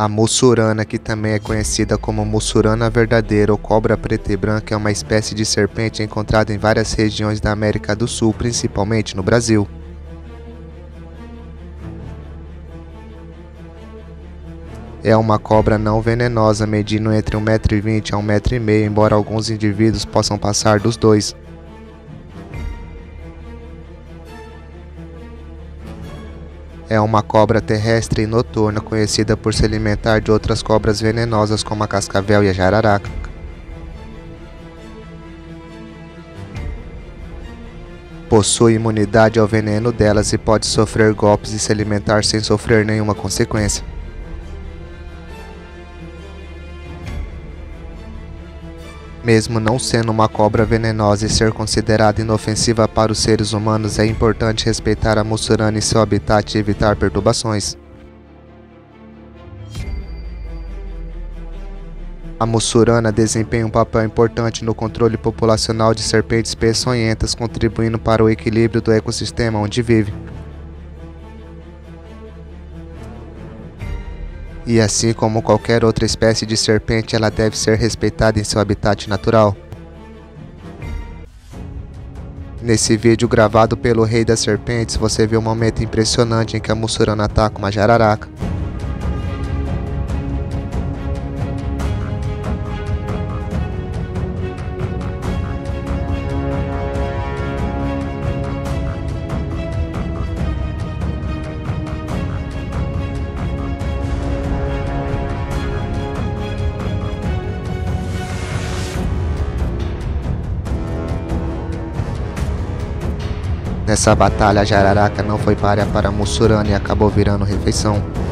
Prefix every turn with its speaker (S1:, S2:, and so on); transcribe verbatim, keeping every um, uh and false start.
S1: A mussurana, que também é conhecida como mussurana verdadeira ou cobra preta e branca, é uma espécie de serpente encontrada em várias regiões da América do Sul, principalmente no Brasil. É uma cobra não venenosa, medindo entre um metro e vinte a um metro e meio, embora alguns indivíduos possam passar dos dois. É uma cobra terrestre e noturna, conhecida por se alimentar de outras cobras venenosas como a cascavel e a jararaca. Possui imunidade ao veneno delas e pode sofrer golpes e se alimentar sem sofrer nenhuma consequência. Mesmo não sendo uma cobra venenosa e ser considerada inofensiva para os seres humanos, é importante respeitar a mussurana em seu habitat e evitar perturbações. A mussurana desempenha um papel importante no controle populacional de serpentes peçonhentas, contribuindo para o equilíbrio do ecossistema onde vive. E assim como qualquer outra espécie de serpente, ela deve ser respeitada em seu habitat natural. Nesse vídeo gravado pelo Rei das Serpentes, você vê um momento impressionante em que a mussurana ataca uma jararaca. Nessa batalha, a jararaca não foi párrea para a mussurana e acabou virando refeição.